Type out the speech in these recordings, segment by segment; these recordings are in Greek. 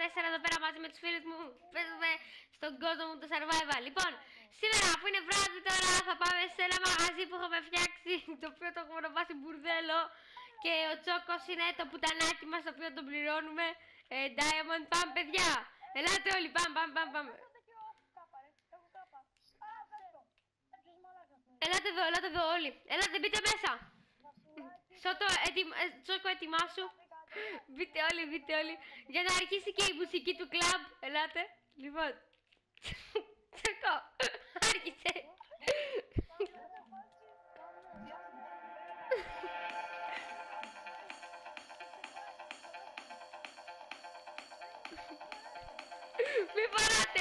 4 εδώ πέρα μαζί με τους φίλους μου. Παίζουμε στον κόσμο μου το survival. Λοιπόν, σήμερα που είναι βράδυ τώρα θα πάμε σε ένα μαγαζί που έχουμε φτιάξει, το οποίο το έχουμε ονομάσει μπουρδέλο. Και ο Τσόκος είναι το πουτανάκι μας, το οποίο τον πληρώνουμε. Diamond, πάμε παιδιά. Ελάτε όλοι, πάμε. Ελάτε εδώ όλοι. Ελάτε, μπείτε μέσα. Τσόκο, ετοιμάσου. Μπείτε όλοι. Για να αρχίσει και η μουσική του κλαμπ. Ελάτε. Λοιπόν. Τσόκο, άρχισε. Μη παράτε.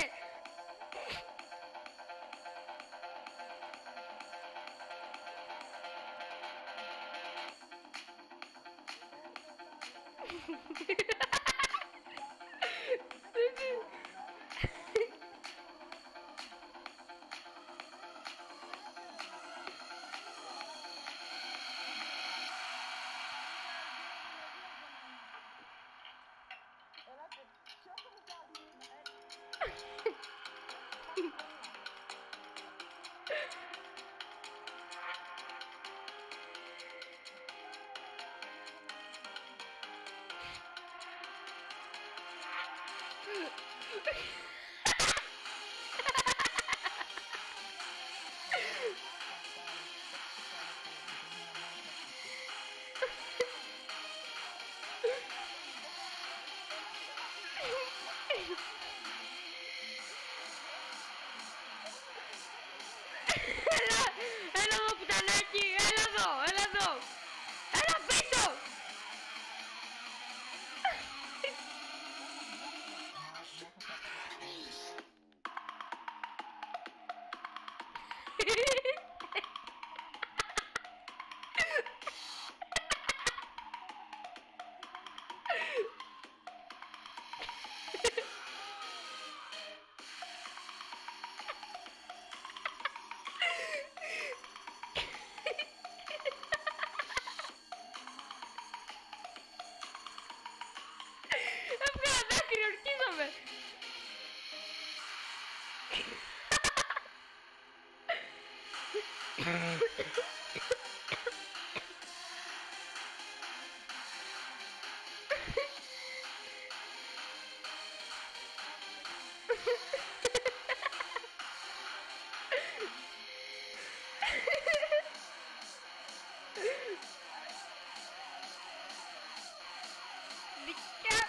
Έλα εδώ πουτανάκι, έλα εδώ. Έλα πίσω. Έβγαλα δάκρυ, ορκίζομαι. Δικιά.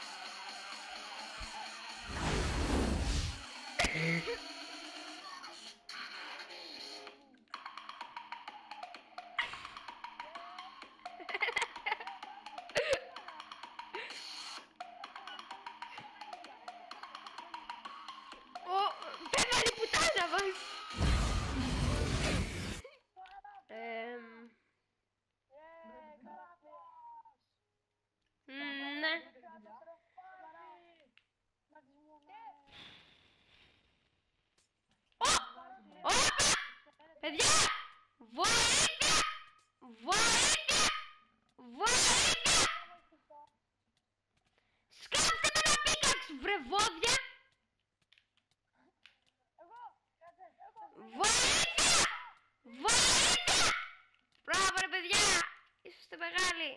Πέθανε η πουτάνα μας. Ναι. Παιδιά! Βοήθεια! Σκάψτε με ένα πίκαξ, βρε βόδια! Βοήθεια! Μπράβο ρε παιδιά! Είσαστε μεγάλοι!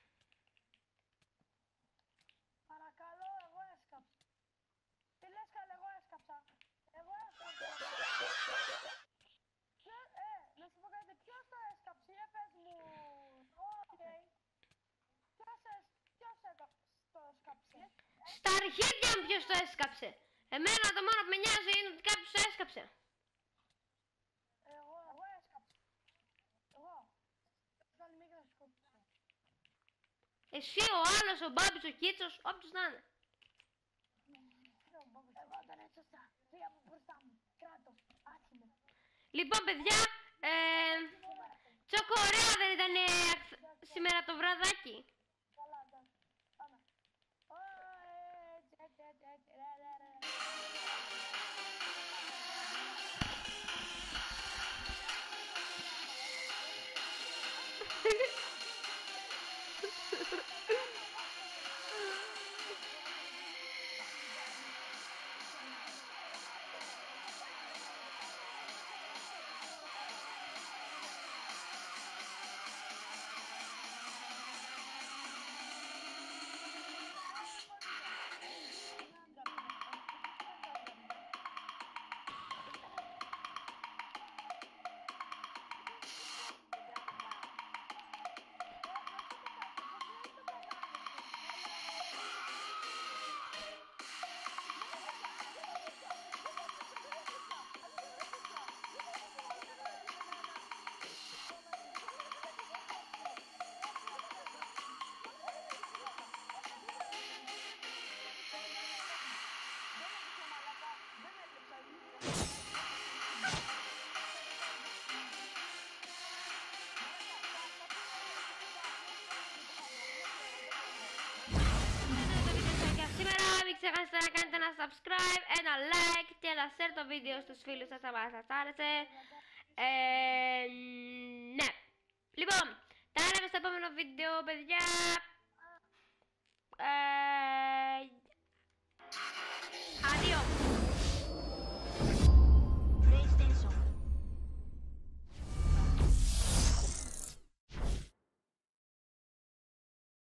Παρακαλώ, εγώ έσκαψα. Τι λες καλέ, εγώ έσκαψα. Να σου πω κάτι, ποιος το έσκαψε, πες μου. Ποιος το έσκαψε. Στα αρχίδια μου ποιος το έσκαψε! Εμένα το μόνο που με νοιάζει είναι ότι κάποιος το έσκαψε. Εγώ έσκαψα. Εγώ. Πάλι μη σκοτήσω. Εσύ, ο άλλος, ο Μπάμπης, ο Κίτσος, όποιος να είναι. Εγώ δεν έσωσα. Φύγα από μπροστά μου. Κράτος. Άσχημο. Λοιπόν, παιδιά, Τσόκο, ωραία δεν ήταν σήμερα το βραδάκι. Καλά, εντάξει. Πάμε. ξεχάσετε να κάνετε ένα subscribe, ένα like και ένα share το βίντεο στους φίλους σας αν σας άρεσε. Ναι. Λοιπόν, τα λέμε στο επόμενο βίντεο, παιδιά.